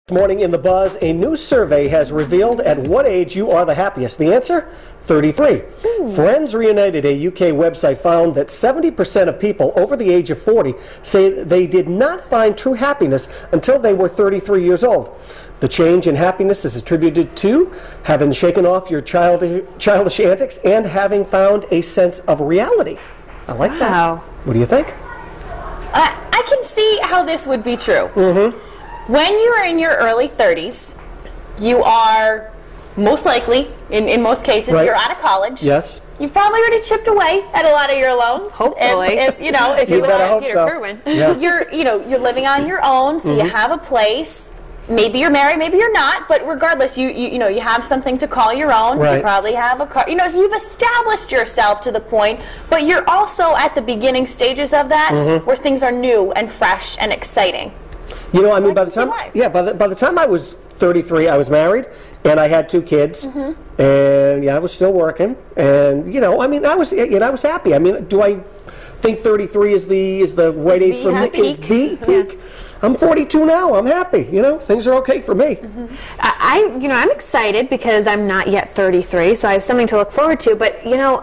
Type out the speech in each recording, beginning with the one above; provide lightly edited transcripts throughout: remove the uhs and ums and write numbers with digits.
Morning in the Buzz, a new survey has revealed at what age you are the happiest. The answer? 33. Friends Reunited, a UK website, found that 70% of people over the age of 40 say they did not find true happiness until they were 33 years old. The change in happiness is attributed to having shaken off your childish antics and having found a sense of reality. I like that. What do you think? I can see how this would be true. When you are in your early 30s, you are most likely, in most cases, you're out of college. Yes. You've probably already chipped away at a lot of your loans. Hopefully. If you better hope Peter so. Kerwin. You're living on your own, so you have a place. Maybe you're married, maybe you're not, but regardless, you have something to call your own. Right. You probably have a car. So you've established yourself to the point, but you're also at the beginning stages of that where things are new and fresh and exciting. By the time I was 33, I was married, and I had 2 kids, and I was still working, and I was happy. Do I think 33 is the right age for me? Is the peak? I'm 42 now. I'm happy. Things are okay for me. I'm excited because I'm not yet 33, so I have something to look forward to. But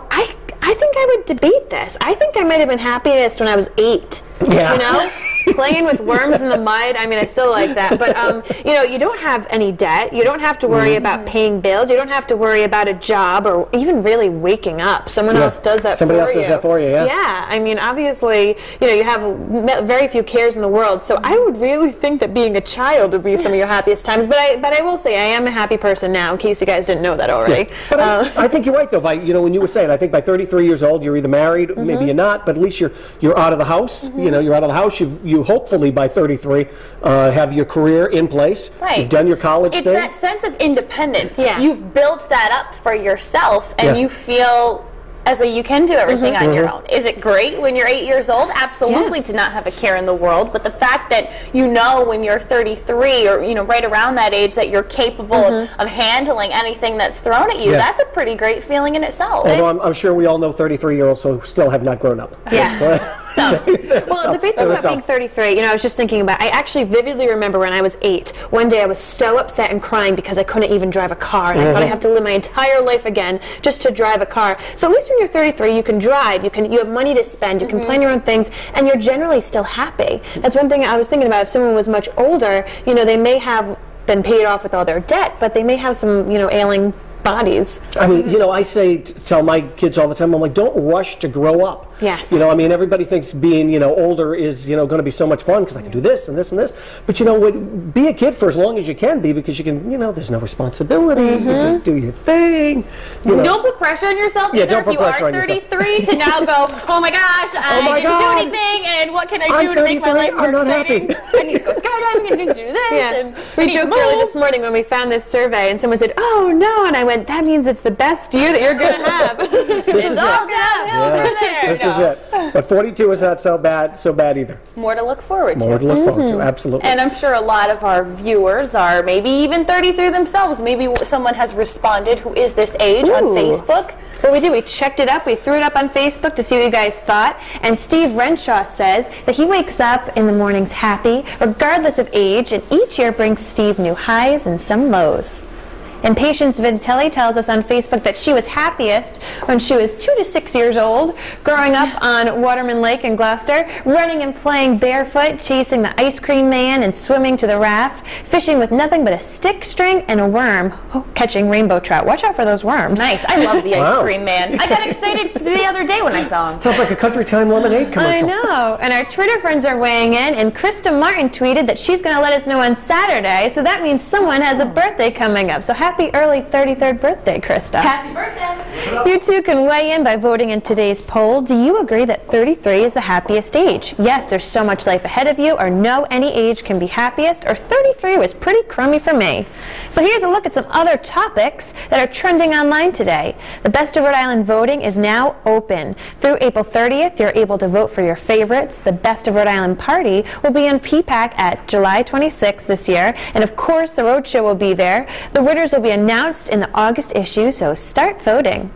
I think I would debate this. I think I might have been happiest when I was 8. Yeah. Playing with worms in the mud. I still like that. But, you don't have any debt. You don't have to worry about paying bills. You don't have to worry about a job or even really waking up. Someone else does that for you. Somebody else does that for you, yeah. Yeah. Obviously, you have very few cares in the world. So I would really think that being a child would be some of your happiest times. But I will say I am a happy person now, in case you guys didn't know that already. Yeah. But I think you're right, though. When you were saying, I think by 33 years old, you're either married, maybe you're not, but at least you're out of the house. You're out of the house. You hopefully by 33 have your career in place. Right. You've done your college thing. It's that sense of independence. Yeah. You've built that up for yourself, and you feel as though you can do everything on your own. Is it great when you're 8 years old? Absolutely, to not have a care in the world. But the fact that when you're 33 or right around that age that you're capable of handling anything that's thrown at you, that's a pretty great feeling in itself. Although I'm sure we all know 33-year-olds who still have not grown up. Yes. Well, the big thing about being 33, I was just thinking about, I actually vividly remember when I was 8, one day I was so upset and crying because I couldn't even drive a car, and I thought I'd have to live my entire life again just to drive a car. So at least when you're 33, you can drive, you have money to spend, you can plan your own things, and you're generally still happy. That's one thing I was thinking about. If someone was much older, they may have been paid off with all their debt, but they may have some, ailing bodies. I tell my kids all the time, I'm like, don't rush to grow up. Yes. Everybody thinks being, older is, going to be so much fun because I can do this and this and this. But, be a kid for as long as you can be, because you can, there's no responsibility. You just do your thing. Don't put pressure on yourself either. Don't put pressure on yourself. If you are 33 to now go, oh my gosh, I didn't do anything, and what can I do to make my life more exciting? I need to go skydiving, and I need to do this. And we joked earlier this morning when we found this survey, and someone said, oh no, and I went, that means it's the best year that you're going to have. It's all downhill from there. This is it. But 42 is not so bad either. More to look forward to. More to look forward to, absolutely. And I'm sure a lot of our viewers are maybe even 33 themselves. Maybe someone has responded who is this age on Facebook. Well, we did. We checked it up. We threw it up on Facebook to see what you guys thought. And Steve Renshaw says that he wakes up in the mornings happy, regardless of age, and each year brings Steve new highs and some lows. And Patience Vitelli tells us on Facebook that she was happiest when she was 2 to 6 years old, growing up on Waterman Lake in Gloucester, running and playing barefoot, chasing the ice cream man and swimming to the raft, fishing with nothing but a stick string and a worm, catching rainbow trout. Watch out for those worms. Nice. I love the ice cream man. I got excited the other day when I saw him. Sounds like a Country Time Lemonade commercial. I know. And our Twitter friends are weighing in, and Krista Martin tweeted that she's going to let us know on Saturday, so that means someone has a birthday coming up. So happy early 33rd birthday, Krista. Happy birthday. You too can weigh in by voting in today's poll. Do you agree that 33 is the happiest age? Yes, there's so much life ahead of you, or no, any age can be happiest, or 33 was pretty crummy for me. So here's a look at some other topics that are trending online today. The Best of Rhode Island voting is now open. Through April 30th, you're able to vote for your favorites. The Best of Rhode Island party will be in PPAC at July 26th this year, and of course the roadshow will be there. The winners will be announced in the August issue, so start voting.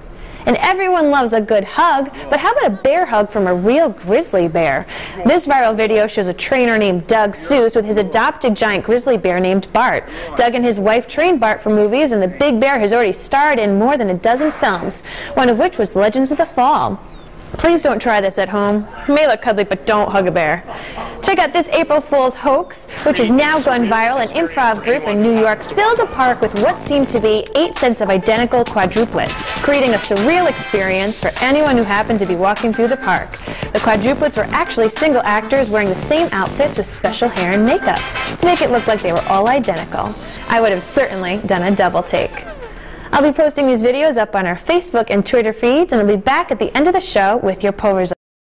And everyone loves a good hug, but how about a bear hug from a real grizzly bear? This viral video shows a trainer named Doug Seuss with his adopted giant grizzly bear named Bart. Doug and his wife trained Bart for movies, and the big bear has already starred in more than a dozen films, one of which was Legends of the Fall. Please don't try this at home. It may look cuddly, but don't hug a bear. Check out this April Fool's hoax, which has now gone viral. An improv group in New York filled a park with what seemed to be 8 sets of identical quadruplets, creating a surreal experience for anyone who happened to be walking through the park. The quadruplets were actually single actors wearing the same outfits with special hair and makeup to make it look like they were all identical. I would have certainly done a double take. I'll be posting these videos up on our Facebook and Twitter feeds, and I'll be back at the end of the show with your poll results.